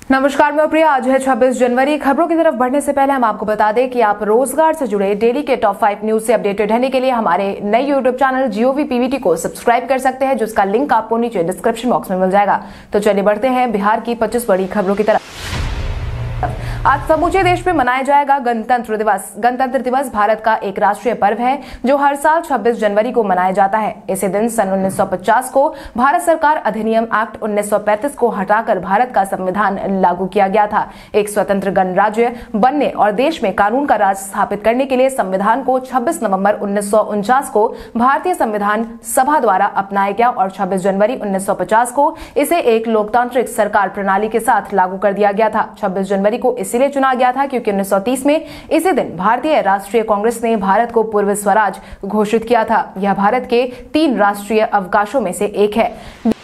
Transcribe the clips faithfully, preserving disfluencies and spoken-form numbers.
नमस्कार, मैं प्रिया। आज है छब्बीस जनवरी। खबरों की तरफ बढ़ने से पहले हम आपको बता दें कि आप रोजगार से जुड़े डेली के टॉप फाइव न्यूज से अपडेटेड रहने के लिए हमारे नए यूट्यूब चैनल जीओवी पीवीटी को सब्सक्राइब कर सकते हैं, जिसका लिंक आपको नीचे डिस्क्रिप्शन बॉक्स में मिल जाएगा। तो चलिए बढ़ते हैं बिहार की पच्चीस बड़ी खबरों की तरफ। आज समूचे देश में मनाया जाएगा गणतंत्र दिवस। गणतंत्र दिवस भारत का एक राष्ट्रीय पर्व है जो हर साल छब्बीस जनवरी को मनाया जाता है। इसी दिन सन उन्नीस सौ पचास को भारत सरकार अधिनियम एक्ट उन्नीस सौ पैंतीस को हटाकर भारत का संविधान लागू किया गया था। एक स्वतंत्र गणराज्य बनने और देश में कानून का राज स्थापित करने के लिए संविधान को छब्बीस नवंबर उन्नीस सौ उनचास को भारतीय संविधान सभा द्वारा अपनाया गया और छब्बीस जनवरी उन्नीस सौ पचास को इसे एक लोकतांत्रिक सरकार प्रणाली के साथ लागू कर दिया गया था। छब्बीस जनवरी को इसलिए चुना गया था क्योंकि उन्नीस सौ तीस में इसी दिन भारतीय राष्ट्रीय कांग्रेस ने भारत को पूर्व स्वराज घोषित किया था। यह भारत के तीन राष्ट्रीय अवकाशों में से एक है।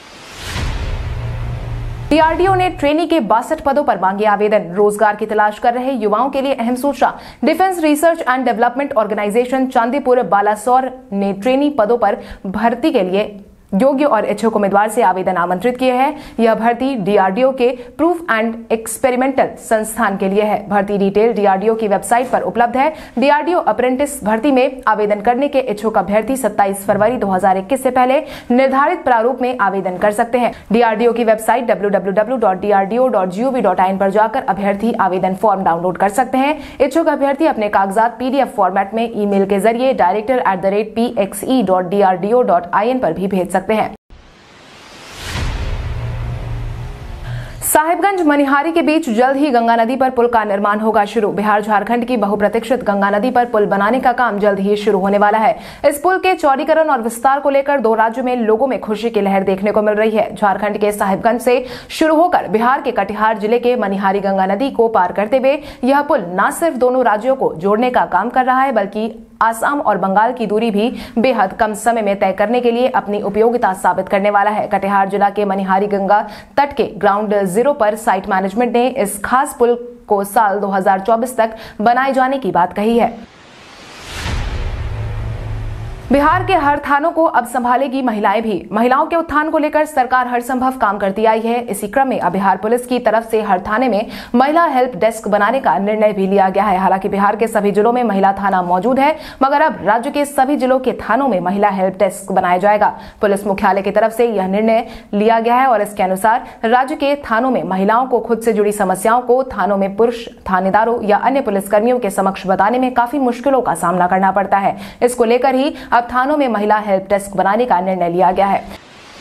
डीआरडीओ ने ट्रेनी के बासठ पदों पर मांगे आवेदन। रोजगार की तलाश कर रहे युवाओं के लिए अहम सूचना। Defence research and development organisation Chandipur Balasore ने ट्रेनी पदों पर भर्ती के लिए योग्य और इच्छुक उम्मीदवार से आवेदन आमंत्रित किए हैं। यह भर्ती डीआरडीओ के प्रूफ एंड एक्सपेरिमेंटल संस्थान के लिए है। भर्ती डिटेल डीआरडीओ की वेबसाइट पर उपलब्ध है। डीआरडीओ अप्रेंटिस भर्ती में आवेदन करने के इच्छुक अभ्यर्थी सत्ताईस फरवरी दो हज़ार इक्कीस से पहले निर्धारित प्रारूप में आवेदन कर सकते हैं। डीआरडीओ की website W W W dot D R D O dot G O V dot I N पर जाकर अभ्यर्थी आवेदन फॉर्म डाउनलोड कर सकते हैं। इच्छुक अभ्यर्थी अपने कागजात पीडीएफ फॉर्मेट में ईमेल के जरिए director at the rate P X E dot D R D O dot I N पर भी भेज सकते हैं। साहिबगंज मनिहारी के बीच जल्द ही गंगा नदी पर पुल का निर्माण होगा शुरू। बिहार झारखंड की बहुप्रतीक्षित गंगा नदी पर पुल बनाने का काम जल्द ही शुरू होने वाला है। इस पुल के चौड़ीकरण और विस्तार को लेकर दो राज्यों में लोगों में खुशी की लहर देखने को मिल रही है। झारखंड के साहिबगंज से शुरू होकर बिहार के कटिहार जिले के मनिहारी गंगा नदी को पार करते हुए यह पुल न सिर्फ दोनों राज्यों को जोड़ने का काम कर रहा है, बल्कि आसाम और बंगाल की दूरी भी बेहद कम समय में तय करने के लिए अपनी उपयोगिता साबित करने वाला है। कटिहार जिला के मनिहारी गंगा तट के ग्राउंड जीरो पर साइट मैनेजमेंट ने इस खास पुल को साल दो हज़ार चौबीस तक बनाए जाने की बात कही है। बिहार के हर थानों को अब संभालेगी महिलाएं भी। महिलाओं के उत्थान को लेकर सरकार हर संभव काम करती आई है। इसी क्रम में अब बिहार पुलिस की तरफ से हर थाने में महिला हेल्प डेस्क बनाने का निर्णय भी लिया गया है। हालांकि बिहार के सभी जिलों में महिला थाना मौजूद है, मगर अब राज्य के सभी जिलों के थानों में महिला हेल्प डेस्क बनाया जाएगा। पुलिस मुख्यालय की तरफ से यह निर्णय लिया गया है और इसके अनुसार राज्य के थानों में महिलाओं को खुद से जुड़ी समस्याओं को थानों में पुरुष थानेदारों या अन्य पुलिसकर्मियों के समक्ष बताने में काफी मुश्किलों का सामना करना पड़ता है। इसको लेकर ही अब थानों में महिला हेल्प डेस्क बनाने का निर्णय लिया गया है।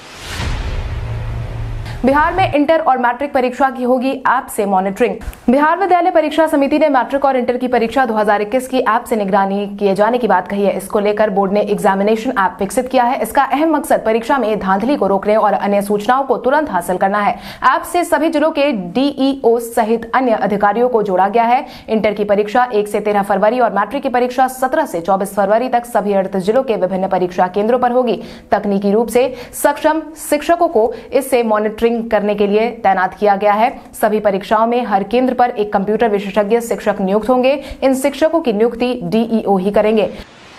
बिहार में इंटर और मैट्रिक परीक्षा की होगी ऐप से मॉनिटरिंग। बिहार विद्यालय परीक्षा समिति ने मैट्रिक और इंटर की परीक्षा दो हज़ार इक्कीस की ऐप से निगरानी किए जाने की बात कही है। इसको लेकर बोर्ड ने एग्जामिनेशन ऐप विकसित किया है। इसका अहम मकसद परीक्षा में धांधली को रोकने और अन्य सूचनाओं को तुरंत हासिल करना है। ऐप से सभी जिलों के डीईओ सहित अन्य अधिकारियों को जोड़ा गया है। इंटर की परीक्षा एक से तेरह फरवरी और मैट्रिक की परीक्षा सत्रह से चौबीस फरवरी तक सभी अड़तीस जिलों के विभिन्न परीक्षा केंद्रों पर होगी। तकनीकी रूप से सक्षम शिक्षकों को इससे मॉनिटरिंग करने के लिए तैनात किया गया है। सभी परीक्षाओं में हर केंद्र पर एक कंप्यूटर विशेषज्ञ शिक्षक नियुक्त होंगे। इन शिक्षकों की नियुक्ति डीईओ ही करेंगे।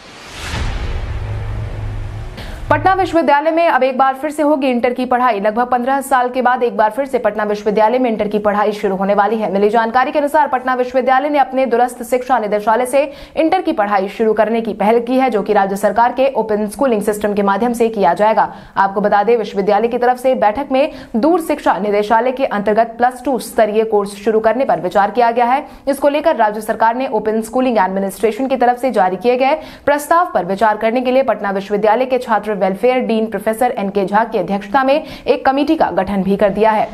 पटना विश्वविद्यालय में अब एक बार फिर से होगी इंटर की पढ़ाई। लगभग पंद्रह साल के बाद एक बार फिर से पटना विश्वविद्यालय में इंटर की पढ़ाई शुरू होने वाली है। मिली जानकारी के अनुसार पटना विश्वविद्यालय ने अपने दूरस्थ शिक्षा निदेशालय से इंटर की पढ़ाई शुरू करने की पहल की है, जो कि राज्य सरकार के ओपन स्कूलिंग सिस्टम के माध्यम से किया जाएगा। आपको बता दें, विश्वविद्यालय की तरफ से बैठक में दूर शिक्षा निदेशालय के अंतर्गत प्लस टू स्तरीय कोर्स शुरू करने पर विचार किया गया है। इसको लेकर राज्य सरकार ने ओपन स्कूलिंग एडमिनिस्ट्रेशन की तरफ से जारी किए गए प्रस्ताव पर विचार करने के लिए पटना विश्वविद्यालय के छात्र वेलफेयर डीन प्रोफेसर एन के झा की अध्यक्षता में एक कमेटी का गठन भी कर दिया है।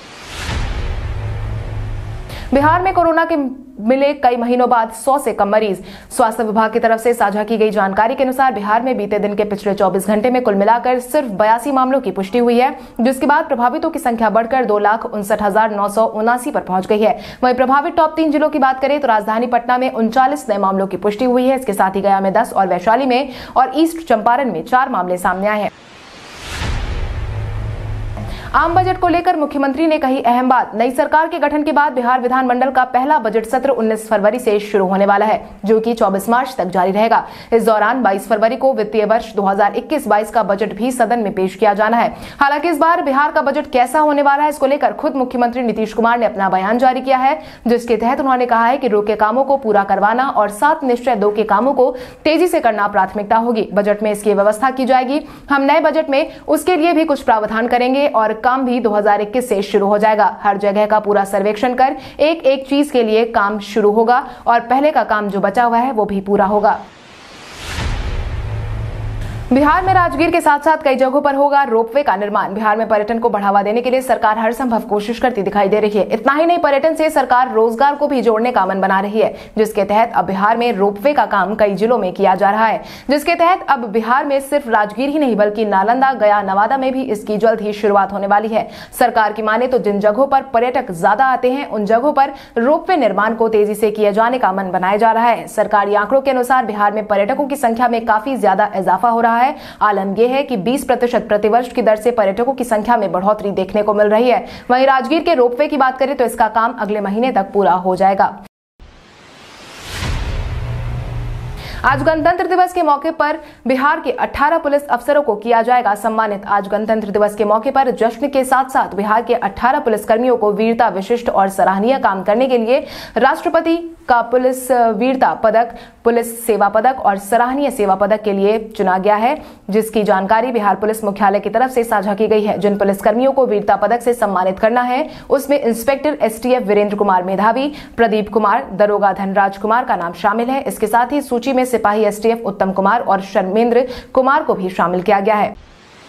बिहार में कोरोना के मिले कई महीनों बाद सौ से कम मरीज। स्वास्थ्य विभाग की तरफ से साझा की गई जानकारी के अनुसार बिहार में बीते दिन के पिछले चौबीस घंटे में कुल मिलाकर सिर्फ बयासी मामलों की पुष्टि हुई है, जिसके बाद प्रभावितों की संख्या बढ़कर दो लाख उनसठ हजार नौ सौ उनासी पर पहुंच गई है। वहीं प्रभावित टॉप तीन जिलों की बात करें तो राजधानी पटना में उनचालीस नए मामलों की पुष्टि हुई है। इसके साथ ही गया में दस और वैशाली में और ईस्ट चंपारण में चार मामले सामने आए हैं। आम बजट को लेकर मुख्यमंत्री ने कही अहम बात। नई सरकार के गठन के बाद बिहार विधानमंडल का पहला बजट सत्र उन्नीस फरवरी से शुरू होने वाला है, जो कि चौबीस मार्च तक जारी रहेगा। इस दौरान बाईस फरवरी को वित्तीय वर्ष दो हज़ार इक्कीस बाईस का बजट भी सदन में पेश किया जाना है। हालांकि इस बार बिहार का बजट कैसा होने वाला है, इसको लेकर खुद मुख्यमंत्री नीतीश कुमार ने अपना बयान जारी किया है, जिसके तहत उन्होंने कहा है कि रोके कामों को पूरा करवाना और सात निश्चय दो के कामों को तेजी से करना प्राथमिकता होगी। बजट में इसकी व्यवस्था की जाएगी। हम नए बजट में उसके लिए भी कुछ प्रावधान करेंगे और काम भी दो हज़ार इक्कीस से शुरू हो जाएगा। हर जगह का पूरा सर्वेक्षण कर एक एक चीज के लिए काम शुरू होगा और पहले का काम जो बचा हुआ है वो भी पूरा होगा। बिहार में राजगीर के साथ साथ कई जगहों पर होगा रोपवे का निर्माण। बिहार में पर्यटन को बढ़ावा देने के लिए सरकार हर संभव कोशिश करती दिखाई दे रही है। इतना ही नहीं, पर्यटन से सरकार रोजगार को भी जोड़ने का मन बना रही है, जिसके तहत अब बिहार में रोपवे का काम कई जिलों में किया जा रहा है। जिसके तहत अब बिहार में सिर्फ राजगीर ही नहीं बल्कि नालंदा, गया, नवादा में भी इसकी जल्द ही शुरुआत होने वाली है। सरकार की माने तो जिन जगहों पर पर्यटक ज्यादा आते हैं उन जगहों पर रोपवे निर्माण को तेजी से किए जाने का मन बनाया जा रहा है। सरकारी आंकड़ों के अनुसार बिहार में पर्यटकों की संख्या में काफी ज्यादा इजाफा हो रहा है। आलम यह है कि बीस प्रतिशत प्रतिवर्ष की दर से पर्यटकों की संख्या में बढ़ोतरी देखने को मिल रही है। वहीं राजगीर के रोपवे की बात करें तो इसका काम अगले महीने तक पूरा हो जाएगा। आज गणतंत्र दिवस के मौके पर बिहार के अठारह पुलिस अफसरों को किया जाएगा सम्मानित। आज गणतंत्र दिवस के मौके पर जश्न के साथ साथ बिहार के अठारह पुलिसकर्मियों को वीरता, विशिष्ट और सराहनीय काम करने के लिए राष्ट्रपति का पुलिस वीरता पदक, पुलिस सेवा पदक और सराहनीय सेवा पदक के लिए चुना गया है, जिसकी जानकारी बिहार पुलिस मुख्यालय की तरफ से साझा की गई है। जिन पुलिसकर्मियों को वीरता पदक से सम्मानित करना है उसमें इंस्पेक्टर एसटीएफ वीरेंद्र कुमार मेधावी, प्रदीप कुमार, दरोगा धनराज कुमार का नाम शामिल है। इसके साथ ही सूची में सिपाही एसटीएफ उत्तम कुमार और शर्मेंद्र कुमार को भी शामिल किया गया है।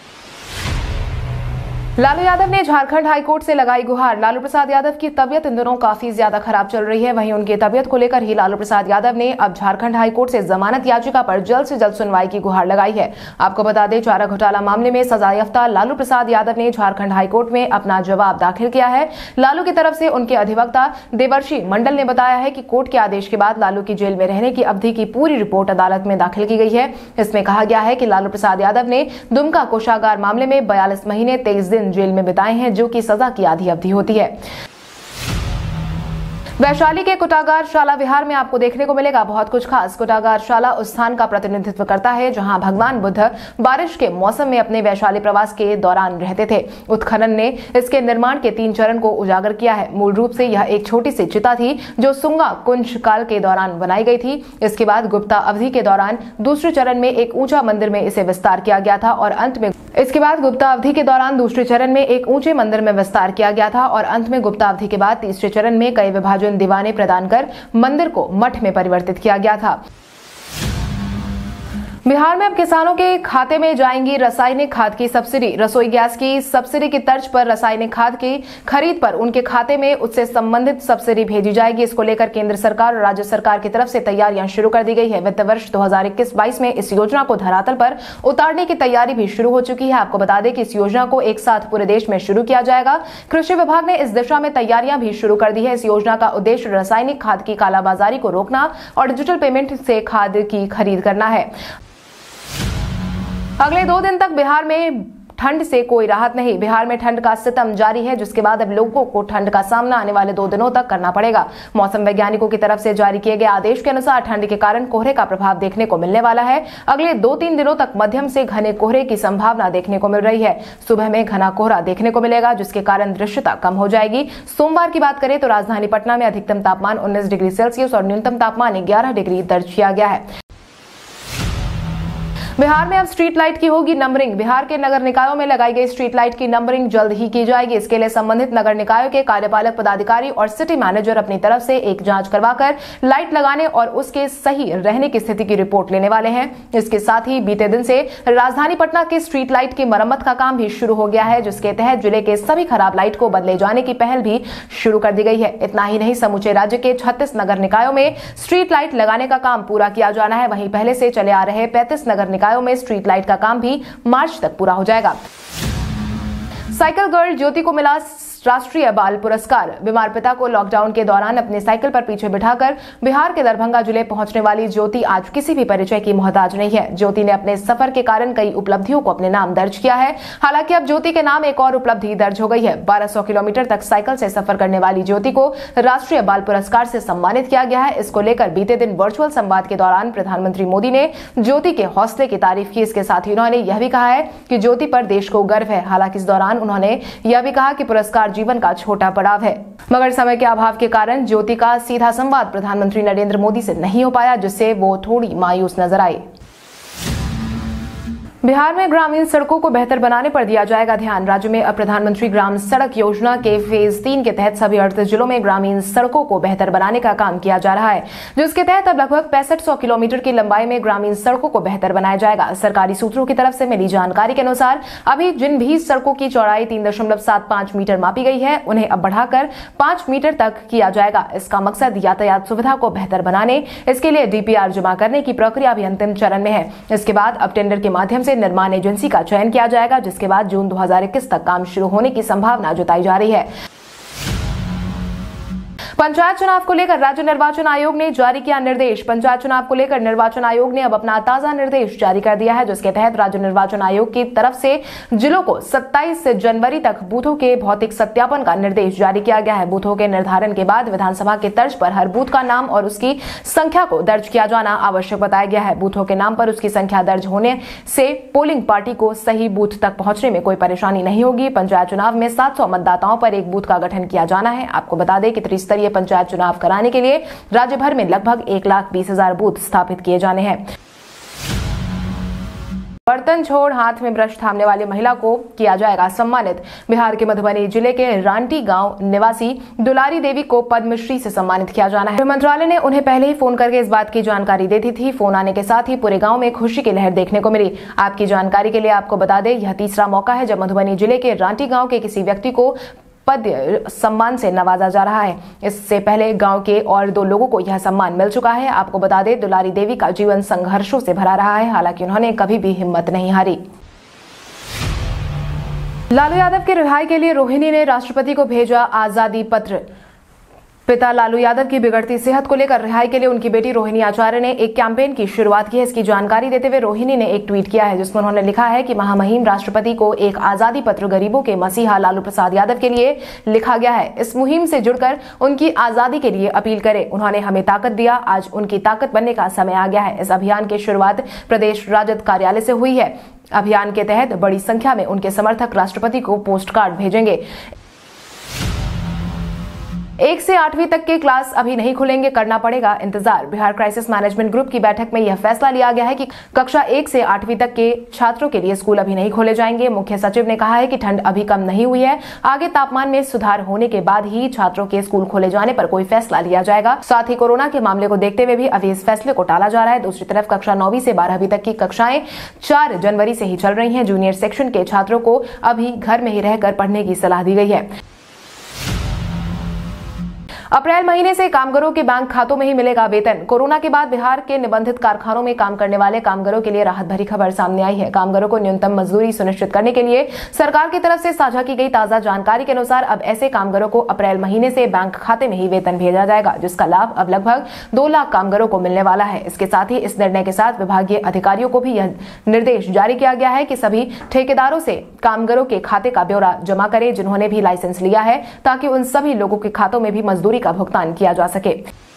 लालू यादव ने झारखंड हाईकोर्ट से लगाई गुहार। लालू प्रसाद यादव की तबियत इन दिनों काफी ज्यादा खराब चल रही है। वहीं उनकी तबियत को लेकर ही लालू प्रसाद यादव ने अब झारखंड हाईकोर्ट से जमानत याचिका पर जल्द से जल्द सुनवाई की गुहार लगाई है। आपको बता दें, चारा घोटाला मामले में सजायाफ्ता लालू प्रसाद यादव ने झारखंड हाईकोर्ट में अपना जवाब दाखिल किया है। लालू की तरफ से उनके अधिवक्ता देवर्षि मंडल ने बताया है कि कोर्ट के आदेश के बाद लालू की जेल में रहने की अवधि की पूरी रिपोर्ट अदालत में दाखिल की गई है। इसमें कहा गया है कि लालू प्रसाद यादव ने दुमका कोषागार मामले में बयालीस महीने तेईस दिन जेल में बिताए हैं, जो कि सजा की आधी अवधि होती है। वैशाली के कुटागार शाला विहार में आपको देखने को मिलेगा बहुत कुछ खास। कुटागार शाला उस स्थान का प्रतिनिधित्व करता है जहां भगवान बुद्ध बारिश के मौसम में अपने वैशाली प्रवास के दौरान रहते थे। उत्खनन ने इसके निर्माण के तीन चरण को उजागर किया है। मूल रूप से यह एक छोटी सी चिता थी जो सुंगा कुंज काल के दौरान बनाई गई थी। इसके बाद गुप्ता अवधि के दौरान दूसरे चरण में एक ऊंचा मंदिर में इसे विस्तार किया गया था और अंत में इसके बाद गुप्ता अवधि के दौरान दूसरे चरण में एक ऊंचे मंदिर में विस्तार किया गया था और अंत में गुप्ता अवधि के बाद तीसरे चरण में कई विभाजन दीवाने प्रदान कर मंदिर को मठ में परिवर्तित किया गया था। बिहार में अब किसानों के खाते में जाएंगी रासायनिक खाद की सब्सिडी। रसोई गैस की सब्सिडी की तर्ज पर रासायनिक खाद की खरीद पर उनके खाते में उससे संबंधित सब्सिडी भेजी जाएगी। इसको लेकर केंद्र सरकार और राज्य सरकार की तरफ से तैयारियां शुरू कर दी गई है। वित्त वर्ष दो हज़ार इक्कीस बाईस में इस योजना को धरातल पर उतारने की तैयारी भी शुरू हो चुकी है। आपको बता दें कि इस योजना को एक साथ पूरे देश में शुरू किया जाएगा। कृषि विभाग ने इस दिशा में तैयारियां भी शुरू कर दी है। इस योजना का उद्देश्य रासायनिक खाद की कालाबाजारी को रोकना और डिजिटल पेमेंट से खाद की खरीद करना है। अगले दो दिन तक बिहार में ठंड से कोई राहत नहीं। बिहार में ठंड का सितम जारी है, जिसके बाद अब लोगों को ठंड का सामना आने वाले दो दिनों तक करना पड़ेगा। मौसम वैज्ञानिकों की तरफ से जारी किए गए आदेश के अनुसार ठंड के कारण कोहरे का प्रभाव देखने को मिलने वाला है। अगले दो तीन दिनों तक मध्यम से घने कोहरे की संभावना देखने को मिल रही है। सुबह में घना कोहरा देखने को मिलेगा, जिसके कारण दृश्यता कम हो जाएगी। सोमवार की बात करें तो राजधानी पटना में अधिकतम तापमान उन्नीस डिग्री सेल्सियस और न्यूनतम तापमान ग्यारह डिग्री दर्ज किया गया है। बिहार में अब स्ट्रीट लाइट की होगी नंबरिंग। बिहार के नगर निकायों में लगाई गई स्ट्रीट लाइट की नंबरिंग जल्द ही की जाएगी। इसके लिए संबंधित नगर निकायों के कार्यपालक पदाधिकारी और सिटी मैनेजर अपनी तरफ से एक जांच करवाकर लाइट लगाने और उसके सही रहने की स्थिति की रिपोर्ट लेने वाले हैं। इसके साथ ही बीते दिन से राजधानी पटना के स्ट्रीट लाइट की मरम्मत का काम भी शुरू हो गया है, जिसके तहत जिले के सभी खराब लाइट को बदले जाने की पहल भी शुरू कर दी गई है। इतना ही नहीं, समूचे राज्य के छत्तीस नगर निकायों में स्ट्रीट लाइट लगाने का काम पूरा किया जाना है। वहीं पहले से चले आ रहे पैंतीस नगर निकायों में स्ट्रीट लाइट का काम भी मार्च तक पूरा हो जाएगा। साइकिल गर्ल ज्योति को मिला राष्ट्रीय बाल पुरस्कार। बीमार पिता को लॉकडाउन के दौरान अपने साइकिल पर पीछे बिठाकर बिहार के दरभंगा जिले पहुंचने वाली ज्योति आज किसी भी परिचय की मोहताज नहीं है। ज्योति ने अपने सफर के कारण कई उपलब्धियों को अपने नाम दर्ज किया है। हालांकि अब ज्योति के नाम एक और उपलब्धि दर्ज हो गई है। बारह सौ किलोमीटर तक साइकिल से सफर करने वाली ज्योति को राष्ट्रीय बाल पुरस्कार से सम्मानित किया गया है। इसको लेकर बीते दिन वर्चुअल संवाद के दौरान प्रधानमंत्री मोदी ने ज्योति के हौसले की तारीफ की। इसके साथ ही उन्होंने यह भी कहा है कि ज्योति पर देश को गर्व है। हालांकि इस दौरान उन्होंने यह भी कहा कि पुरस्कार जीवन का छोटा पड़ाव है, मगर समय के अभाव के कारण ज्योति का सीधा संवाद प्रधानमंत्री नरेंद्र मोदी से नहीं हो पाया, जिससे वो थोड़ी मायूस नजर आई। बिहार में ग्रामीण सड़कों को बेहतर बनाने पर दिया जाएगा ध्यान। राज्य में अब प्रधानमंत्री ग्राम सड़क योजना के फेज तीन के तहत सभी अड़तीस जिलों में ग्रामीण सड़कों को बेहतर बनाने का काम किया जा रहा है, जिसके तहत अब लगभग पैंसठ सौ किलोमीटर की लंबाई में ग्रामीण सड़कों को बेहतर बनाया जाएगा। सरकारी सूत्रों की तरफ से मिली जानकारी के अनुसार अभी जिन भी सड़कों की चौड़ाई तीन दशमलव सात पांच मीटर मापी गई है, उन्हें अब बढ़ाकर पांच मीटर तक किया जाएगा। इसका मकसद यातायात सुविधा को बेहतर बनाने, इसके लिए डीपीआर जमा करने की प्रक्रिया भी अंतिम चरण में है। इसके बाद अब टेंडर के माध्यम से निर्माण एजेंसी का चयन किया जाएगा, जिसके बाद जून दो हज़ार इक्कीस तक काम शुरू होने की संभावना जताई जा रही है। पंचायत चुनाव को लेकर राज्य निर्वाचन आयोग ने जारी किया निर्देश। पंचायत चुनाव को लेकर निर्वाचन आयोग ने अब अपना ताजा निर्देश जारी कर दिया है, जिसके तहत राज्य निर्वाचन आयोग की तरफ से जिलों को सत्ताईस जनवरी तक बूथों के भौतिक सत्यापन का निर्देश जारी किया गया है। बूथों के निर्धारण के बाद विधानसभा के तर्ज पर हर बूथ का नाम और उसकी संख्या को दर्ज किया जाना आवश्यक बताया गया है। बूथों के नाम पर उसकी संख्या दर्ज होने से पोलिंग पार्टी को सही बूथ तक पहुंचने में कोई परेशानी नहीं होगी। पंचायत चुनाव में सात सौ मतदाताओं पर एक बूथ का गठन किया जाना है। आपको बता दें कि त्रिस्तरीय पंचायत चुनाव कराने के लिए राज्य भर में लगभग एक लाख बीस हजार बूथ स्थापित किए जाने हैं। बर्तन छोड़ हाथ में ब्रश थामने वाली महिला को किया जाएगा सम्मानित। बिहार के मधुबनी जिले के रांटी गांव निवासी दुलारी देवी को पद्मश्री से सम्मानित किया जाना है। गृह मंत्रालय ने उन्हें पहले ही फोन करके इस बात की जानकारी दे दी थी। फोन आने के साथ ही पूरे गांव में खुशी की लहर देखने को मिली। आपकी जानकारी के लिए आपको बता दें, यह तीसरा मौका है जब मधुबनी जिले के रांटी गांव के किसी व्यक्ति को पद्म सम्मान से नवाजा जा रहा है। इससे पहले गांव के और दो लोगों को यह सम्मान मिल चुका है। आपको बता दें, दुलारी देवी का जीवन संघर्षों से भरा रहा है, हालांकि उन्होंने कभी भी हिम्मत नहीं हारी। लालू यादव की रिहाई के लिए रोहिणी ने राष्ट्रपति को भेजा आजादी पत्र। पिता लालू यादव की बिगड़ती सेहत को लेकर रिहाई के लिए उनकी बेटी रोहिणी आचार्य ने एक कैंपेन की शुरुआत की है। इसकी जानकारी देते हुए रोहिणी ने एक ट्वीट किया है, जिसमें उन्होंने लिखा है कि महामहिम राष्ट्रपति को एक आजादी पत्र गरीबों के मसीहा लालू प्रसाद यादव के लिए लिखा गया है। इस मुहिम से जुड़कर उनकी आजादी के लिए अपील करें। उन्होंने हमें ताकत दिया, आज उनकी ताकत बनने का समय आ गया है। इस अभियान की शुरुआत प्रदेश राजद कार्यालय से हुई है। अभियान के तहत बड़ी संख्या में उनके समर्थक राष्ट्रपति को पोस्ट कार्ड भेजेंगे। एक से आठवीं तक के क्लास अभी नहीं खुलेंगे, करना पड़ेगा इंतजार। बिहार क्राइसिस मैनेजमेंट ग्रुप की बैठक में यह फैसला लिया गया है कि कक्षा एक से आठवीं तक के छात्रों के लिए स्कूल अभी नहीं खोले जाएंगे। मुख्य सचिव ने कहा है कि ठंड अभी कम नहीं हुई है, आगे तापमान में सुधार होने के बाद ही छात्रों के स्कूल खोले जाने पर कोई फैसला लिया जाएगा। साथ ही कोरोना के मामले को देखते हुए भी अभी इस फैसले को टाला जा रहा है। दूसरी तरफ कक्षा नौवीं से बारहवीं तक की कक्षाएं चार जनवरी से ही चल रही है। जूनियर सेक्शन के छात्रों को अभी घर में ही रहकर पढ़ने की सलाह दी गई है। अप्रैल महीने से कामगारों के बैंक खातों में ही मिलेगा वेतन। कोरोना के बाद बिहार के निबंधित कारखानों में काम करने वाले कामगारों के लिए राहत भरी खबर सामने आई है। कामगारों को न्यूनतम मजदूरी सुनिश्चित करने के लिए सरकार की तरफ से साझा की गई ताजा जानकारी के अनुसार अब ऐसे कामगारों को अप्रैल महीने से बैंक खाते में ही वेतन भेजा जाएगा, जिसका लाभ अब लगभग दो लाख कामगारों को मिलने वाला है। इसके साथ ही इस निर्णय के साथ विभागीय अधिकारियों को भी यह निर्देश जारी किया गया है कि सभी ठेकेदारों से कामगारों के खाते का ब्यौरा जमा करें जिन्होंने भी लाइसेंस लिया है, ताकि उन सभी लोगों के खातों में भी मजदूरी का भुगतान किया जा सके।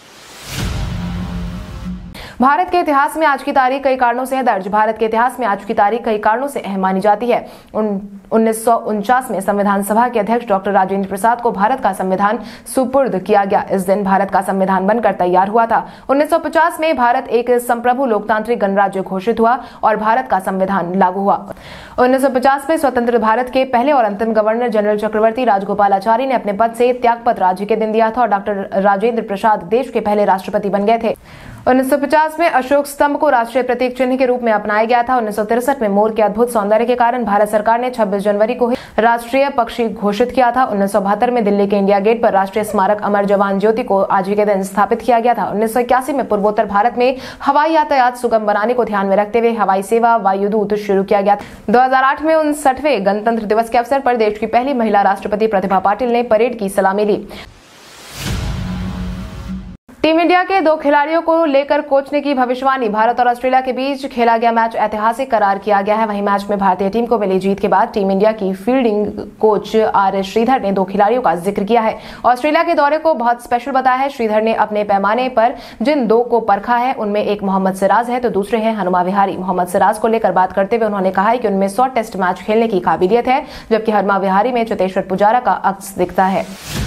भारत के इतिहास में आज की तारीख कई कारणों से है दर्ज। भारत के इतिहास में आज की तारीख कई कारणों से अहम मानी जाती है। उन्नीस सौ उनचास में संविधान सभा के अध्यक्ष डॉक्टर राजेंद्र प्रसाद को भारत का संविधान सुपुर्द किया गया। इस दिन भारत का संविधान बनकर तैयार हुआ था। उन्नीस सौ पचास में भारत एक संप्रभु लोकतांत्रिक गणराज्य घोषित हुआ और भारत का संविधान लागू हुआ। उन्नीस सौ पचास में स्वतंत्र भारत के पहले और अंतिम गवर्नर जनरल चक्रवर्ती राजगोपालाचारी ने अपने पद से त्यागपत्र आज के दिन दिया था और डॉक्टर राजेंद्र प्रसाद देश के पहले राष्ट्रपति बन गए थे। उन्नीस सौ पचास में अशोक स्तंभ को राष्ट्रीय प्रतीक चिन्ह के रूप में अपनाया गया था। उन्नीस सौ तिरसठ में मोर के अद्भुत सौंदर्य के कारण भारत सरकार ने छब्बीस जनवरी को ही राष्ट्रीय पक्षी घोषित किया था। उन्नीस सौ बहत्तर में दिल्ली के इंडिया गेट पर राष्ट्रीय स्मारक अमर जवान ज्योति को आज ही के दिन स्थापित किया गया था। उन्नीस सौ इक्यासी में पूर्वोत्तर भारत में हवाई यातायात सुगम बनाने को ध्यान में रखते हुए हवाई सेवा वायुदूत शुरू किया गया था। दो हजार आठ में उनसठवें गणतंत्र दिवस के अवसर पर देश की पहली महिला राष्ट्रपति प्रतिभा पाटिल ने परेड की सलामी ली। टीम इंडिया के दो खिलाड़ियों को लेकर कोच ने की भविष्यवाणी। भारत और ऑस्ट्रेलिया के बीच खेला गया मैच ऐतिहासिक करार किया गया है। वहीं मैच में भारतीय टीम को मिली जीत के बाद टीम इंडिया की फील्डिंग कोच आर श्रीधर ने दो खिलाड़ियों का जिक्र किया है। ऑस्ट्रेलिया के दौरे को बहुत स्पेशल बताया है। श्रीधर ने अपने पैमाने पर जिन दो को परखा है उनमें एक मोहम्मद सिराज है तो दूसरे हैं हनुमा विहारी। मोहम्मद सिराज को लेकर बात करते हुए उन्होंने कहा है कि उनमें सौ टेस्ट मैच खेलने की काबिलियत है, जबकि हनुमा विहारी में चेतेश्वर पुजारा का अक्स दिखता है।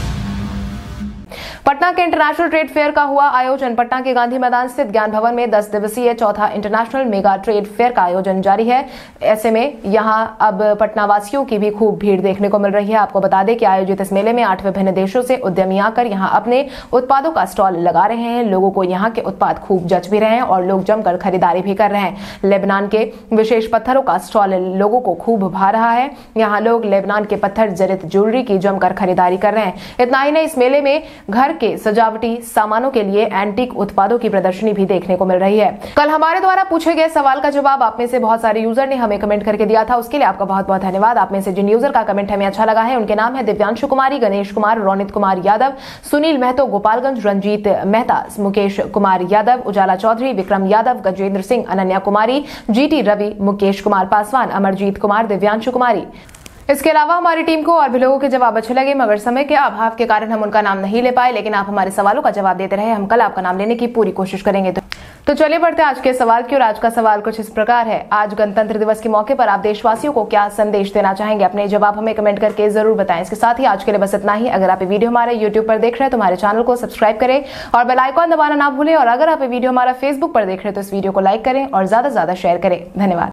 पटना के इंटरनेशनल ट्रेड फेयर का हुआ आयोजन। पटना के गांधी मैदान स्थित ज्ञान भवन में दस दिवसीय चौथा इंटरनेशनल मेगा ट्रेड फेयर का आयोजन जारी है। ऐसे में यहां अब पटना वासियों की भी खूब भीड़ देखने को मिल रही है। आपको बता दें कि आयोजित इस मेले में आठ विभिन्न देशों से उद्यमी आकर यहां अपने उत्पादों का स्टॉल लगा रहे हैं। लोगों को यहां के उत्पाद खूब जच भी रहे हैं और लोग जमकर खरीदारी भी कर रहे हैं। लेबनान के विशेष पत्थरों का स्टॉल लोगों को खूब भा रहा है। यहाँ लोग लेबनान के पत्थर जड़ित ज्वेलरी की जमकर खरीदारी कर रहे हैं। इतना ही नहीं, इस मेले में घर के सजावटी सामानों के लिए एंटीक उत्पादों की प्रदर्शनी भी देखने को मिल रही है। कल हमारे द्वारा पूछे गए सवाल का जवाब आप में से बहुत सारे यूजर ने हमें कमेंट करके दिया था, उसके लिए आपका बहुत बहुत धन्यवाद। आप में से जिन यूजर का कमेंट हमें अच्छा लगा है उनके नाम है दिव्यांशु कुमारी, गणेश कुमार, रोनित कुमार यादव, सुनील महतो गोपालगंज, रंजीत मेहता, मुकेश कुमार यादव, उजाला चौधरी, विक्रम यादव, गजेंद्र सिंह, अनन्या कुमारी, जीटी रवि, मुकेश कुमार पासवान, अमरजीत कुमार, दिव्यांशु कुमारी। इसके अलावा हमारी टीम को और भी लोगों के जवाब अच्छे लगे, मगर समय के अभाव के कारण हम उनका नाम नहीं ले पाए, लेकिन आप हमारे सवालों का जवाब देते रहे। हम कल आपका नाम लेने की पूरी कोशिश करेंगे। तो, तो चलिए बढ़ते हैं आज के सवाल की ओर। आज का सवाल कुछ इस प्रकार है। आज गणतंत्र दिवस के मौके पर आप देशवासियों को क्या संदेश देना चाहेंगे? अपने जवाब हमें कमेंट करके जरूर बताएं। इसके साथ ही आज के लिए बस इतना ही। अगर आप ये वीडियो हमारे यूट्यूब पर देख रहे हैं तो हमारे चैनल को सब्सक्राइब करें और बेल आइकॉन दबाना ना भूलें। और अगर आप ये वीडियो हमारा फेसबुक पर देख रहे हैं तो इस वीडियो को लाइक करें और ज्यादा से ज्यादा शेयर करें। धन्यवाद।